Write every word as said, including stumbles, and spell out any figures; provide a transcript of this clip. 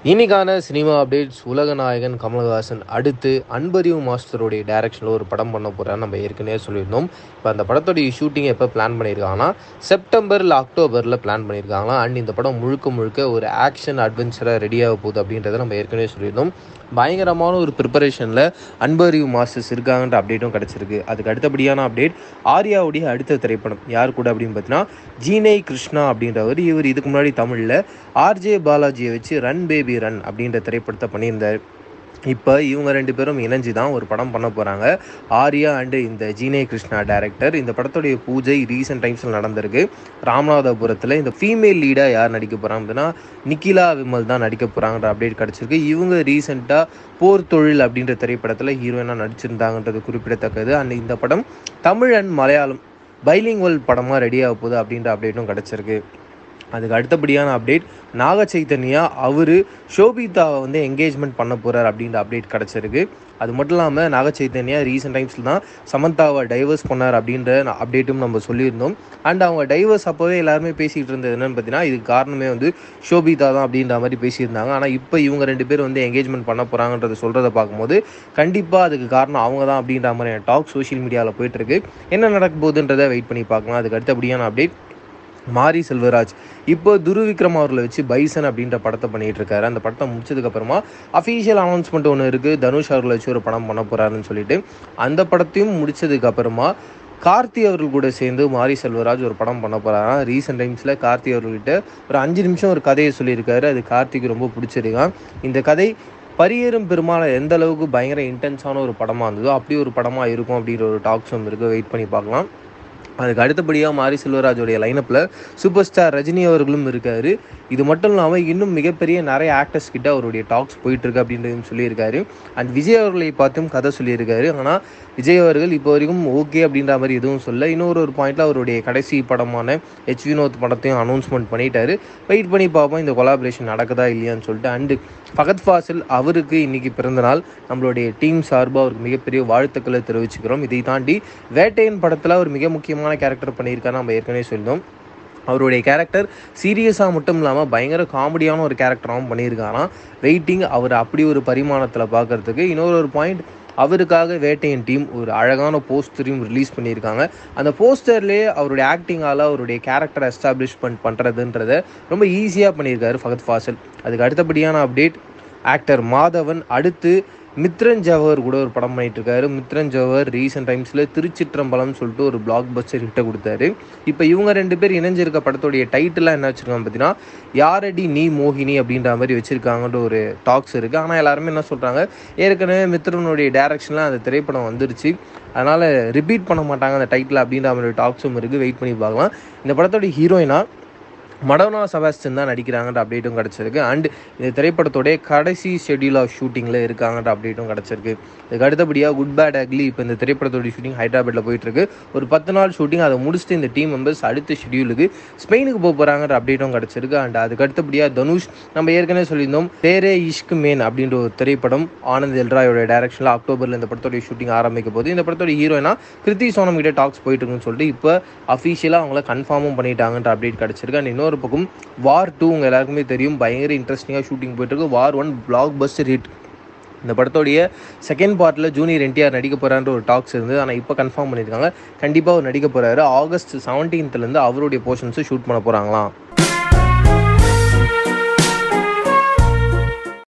இன்னைக்கான cinema updates உலக நாயகன் கமலஹாசன் அடுத்து அன்பறிவு மாஸ்டருடைய டைரக்ஷனில் ஒரு படம் பண்ண போகிறான்னு நம்ம ஏற்கனவே சொல்லியிருந்தோம். இப்போ அந்த படத்துடைய ஷூட்டிங் எப்போ பிளான் பண்ணியிருக்காங்கன்னா செப்டம்பர் இல்லை அக்டோபரில் பிளான் பண்ணியிருக்காங்களா. அண்ட் இந்த படம் முழுக்க முழுக்க ஒரு ஆக்ஷன் அட்வென்ச்சராக ரெடியாக போகுது அப்படின்றத நம்ம ஏற்கனவே சொல்லியிருந்தோம். பயங்கரமான ஒரு ப்ரிப்பரேஷனில் அன்பறிவு மாஸ்டர்ஸ் இருக்காங்கன்ற அப்டேட்டும் கிடச்சிருக்கு. அதுக்கு அடுத்தபடியான அப்டேட் ஆர்யாவுடைய அடுத்த திரைப்படம் யார் கூட அப்படின்னு பார்த்தீங்கன்னா ஜீனை கிருஷ்ணா அப்படின்றவர். இவர் இதுக்கு முன்னாடி தமிழில் ஆர்ஜே பாலாஜியை வச்சு ரன் பேபி ரன் அப்படின்ற திரைப்படத்தை பண்ணியிருந்தார். இப்போ இவங்க ரெண்டு பேரும் இணைஞ்சு தான் ஒரு படம் பண்ண போகிறாங்க. ஆர்யா அண்டு இந்த ஜீனே கிருஷ்ணா டைரக்டர். இந்த படத்துடைய பூஜை ரீசெண்ட் டைம்ஸில் நடந்திருக்கு ராமநாதபுரத்தில். இந்த ஃபீமேல் லீடாக யார் நடிக்க போகிறாங்க அப்படின்னா நிக்கிலா விமல் தான் நடிக்க போகிறாங்கன்ற அப்டேட் கிடச்சிருக்கு. இவங்க ரீசெண்டாக போர் தொழில் அப்படின்ற திரைப்படத்தில் ஹீரோயினாக நடிச்சிருந்தாங்கன்றது குறிப்பிடத்தக்கது. அண்ட் இந்த படம் தமிழ் அண்ட் மலையாளம் பைலிங்குவல் படமாக ரெடியாக போகுது அப்படின்ற அப்டேட்டும் கிடச்சிருக்கு. அதுக்கு அடுத்தபடியான அப்டேட் நாக சைத்தன்யா அவர் ஷோபிதாவை வந்து என்கேஜ்மெண்ட் பண்ண போகிறார் அப்படின்ற அப்டேட் கிடச்சிருக்கு. அது மட்டும் இல்லாமல் நாக சைத்தன்யா ரீசெண்ட் டைம்ஸில் தான் சமந்தாவை டைவர்ஸ் பண்ணார் அப்படின்ற அப்டேட்டும் நம்ம சொல்லியிருந்தோம். அண்ட் அவங்க டைவர்ஸ் அப்போவே எல்லாருமே பேசிகிட்டு இருந்தது என்னென்னு பார்த்தீங்கன்னா இதுக்கு காரணமே வந்து ஷோபிதா தான் அப்படின்ற மாதிரி பேசியிருந்தாங்க. ஆனால் இப்போ இவங்க ரெண்டு பேர் வந்து என்கேஜ்மெண்ட் பண்ண போகிறாங்கன்றத சொல்கிறத பார்க்கும்போது கண்டிப்பாக அதுக்கு காரணம் அவங்க தான் அப்படின்ற மாதிரி டாக் சோஷியல் மீடியாவில் போயிட்டுருக்கு. என்ன நடக்க போகுதுன்றதை வெயிட் பண்ணி பார்க்கலாம். அதுக்கு அடுத்தபடியான அப்டேட் மாரி செல்வராஜ் இப்போ துருவிக்ரம் அவர்களை வச்சு பைசன் அப்படின்ற படத்தை பண்ணிகிட்டு இருக்காரு. அந்த படத்தை முடிச்சதுக்கப்புறமா அஃபீஷியல் அனௌன்ஸ்மெண்ட் ஒன்று இருக்குது, தனுஷ் அவர்களை வச்சு ஒரு படம் பண்ண போகிறாருன்னு சொல்லிட்டு. அந்த படத்தையும் முடிச்சதுக்கப்புறமா கார்த்தி அவர்கள் கூட சேர்ந்து மாரி செல்வராஜ் ஒரு படம் பண்ண போகிறாங்க. ரீசெண்ட் டைம்ஸில் கார்த்தி அவர்கள்கிட்ட ஒரு அஞ்சு நிமிஷம் ஒரு கதையை சொல்லியிருக்காரு. அது கார்த்திக்கு ரொம்ப பிடிச்சிருக்கான். இந்த கதை பரியேறும் பெருமாள் எந்த அளவுக்கு பயங்கர இன்டென்ஸான ஒரு படமாக இருந்ததோ அப்படி ஒரு படமாக இருக்கும் அப்படின்ற ஒரு டாக்ஸும் இருக்குது. வெயிட் பண்ணி பார்க்கலாம். அதுக்கு அடுத்தபடியாக மாரி செல்வராஜோடைய லைனப்பில் சூப்பர் ஸ்டார் ரஜினி அவர்களும் இருக்கார். இது மட்டும் இல்லாமல் இன்னும் மிகப்பெரிய நிறைய ஆக்டர்ஸ் கிட்ட அவருடைய டாக்ஸ் போயிட்டுருக்கு அப்படின்றதையும் சொல்லியிருக்காரு. அண்ட் விஜய் அவர்களை பார்த்தும் கதை சொல்லியிருக்காரு. ஆனால் விஜய் அவர்கள் இப்போ வரைக்கும் ஓகே அப்படின்ற மாதிரி எதுவும் சொல்ல. இன்னொரு ஒரு பாயிண்டில் அவருடைய கடைசி படமான ஹெச் வினோத் படத்தையும் அனௌன்ஸ்மெண்ட் பண்ணிட்டாரு. வெயிட் பண்ணி பார்ப்போம் இந்த கொலாபரேஷன் நடக்குதா இல்லையான்னு சொல்லிட்டு. அண்டு ஃபகத் ஃபாசில் அவருக்கு இன்றைக்கி பிறந்தநாள். நம்மளுடைய டீம் சார்பாக அவருக்கு மிகப்பெரிய வாழ்த்துக்களை தெரிவிச்சுக்கிறோம். இதை தாண்டி வேட்டையன் படத்தில் அவர் மிக முக்கியமான கேரக்டர் பண்ணியிருக்காரு. நம்ம ஏற்கனவே சொல்லியிருந்தோம். அவருடைய கேரக்டர் சீரியஸாக மட்டும் இல்லாமல் பயங்கர காமெடியான ஒரு கேரக்டராகவும் பண்ணியிருக்காராம். வெயிட்டிங் அவர் அப்படி ஒரு பரிமாணத்தில் பார்க்குறதுக்கு. இன்னொரு ஒரு பாயிண்ட், அவருக்காக வேட்டையன் டீம் ஒரு அழகான போஸ்டரையும் ரிலீஸ் பண்ணியிருக்காங்க. அந்த போஸ்டர்லேயே அவருடைய ஆக்டிங்கால் அவருடைய கேரக்டரை எஸ்டாப்ளிஷ்மெண்ட் பண்ணுறதுன்றதை ரொம்ப ஈஸியாக பண்ணியிருக்காரு ஃபகத் ஃபாசில். அதுக்கு அடுத்தபடியான அப்டேட் ஆக்டர் மாதவன் அடுத்து மித்ரன் ஜவஹர் கூட ஒரு படம் பண்ணிட்டு இருக்காரு. மித்ரன் ஜவஹர் ரீசெண்ட் டைம்ஸில் திருச்சிற்றம்பலம் சொல்லிட்டு ஒரு பிளாக் பஸ்டர் ஹிட்டை கொடுத்தாரு. இப்போ இவங்க ரெண்டு பேர் இணைஞ்சிருக்க படத்துடைய டைட்டிலாக என்ன வச்சுருக்காங்க பார்த்தீங்கன்னா யாரடி நீ மோகினி அப்படின்ற மாதிரி வச்சுருக்காங்கன்ற ஒரு டாக்ஸ் இருக்குது. ஆனால் எல்லாருமே என்ன சொல்கிறாங்க, ஏற்கனவே மித்ரனுடைய டைரக்ஷனில் அந்த திரைப்படம் வந்துருச்சு, அதனால் ரிப்பீட் பண்ண மாட்டாங்க அந்த டைட்டில் அப்படின்ற மாதிரி டாக்ஸும் இருக்குது. வெயிட் பண்ணி பார்க்கலாம். இந்த படத்தோடைய ஹீரோயினா மடோனா செபாஸ்டியன் தான் நடிக்கிறாங்கன்ற அப்டேட்டும் கிடச்சிருக்கு. அண்ட் இந்த திரைப்படத்தோடைய கடைசி ஷெட்யூல் ஆஃப் ஷூட்டிங்கில் இருக்காங்கன்ற அப்டேட்டும் கிடச்சிருக்கு. இதுக்கு அடுத்தபடியாக குட் பேட் அக்லி இப்போ இந்த திரைப்படத்தோடைய ஷூட்டிங் ஹைதராபாத்தில் போயிட்டுருக்கு. ஒரு பத்து நாள் ஷூட்டிங், அதை முடிச்சுட்டு இந்த டீம் மெம்பர்ஸ் அடுத்த ஷெட்யூலுக்கு ஸ்பெயினுக்கு போக போகிறாங்கன்ற அப்டேட்டும் கிடச்சிருக்கு. அண்ட் அதுக்கு அடுத்தபடியாக தனுஷ் நம்ம ஏற்கனவே சொல்லியிருந்தோம் தேரே இஷ்க் மேன் அப்படின்ற ஒரு திரைப்படம் ஆனந்த் எல்ராயோட டைரக்ஷனில் அக்டோபரில் இந்த படத்தோடைய ஷூட்டிங் ஆரம்பிக்க போது. இந்த படத்தோடைய ஹீரோயினா கிருத்தி சோனம் கிட்ட டாக்ஸ் போயிட்டு இருக்குன்னு சொல்லிட்டு இப்போ அஃபீஷியலாக அவங்கள கன்ஃபார்மும் பண்ணிட்டாங்கன்ற அப்டேட் கிடச்சிருக்கு. அண்ட் இன்னொரு பக்கம் வார் டூ உங்கள் எல்லாருக்குமே தெரியும், பயங்கர இன்ட்ரெஸ்டிங்காக ஷூட்டிங் போயிட்டுருக்கு. War one blockbuster hit. இந்த படத்தோடைய செகண்ட் பார்ட்டில் ஜூனியர் என்டிஆர் நடிக்க போகிறான்ற ஒரு டாக்ஸ் இருந்தது. ஆனால் இப்போ கன்ஃபார்ம் பண்ணியிருக்காங்க கண்டிப்பாக அவர் நடிக்க போகிறாரு. ஆகஸ்ட் செவன்டீன்த்லேருந்து அவருடைய போர்ஷன்ஸை ஷூட் பண்ண போகிறாங்களாம்.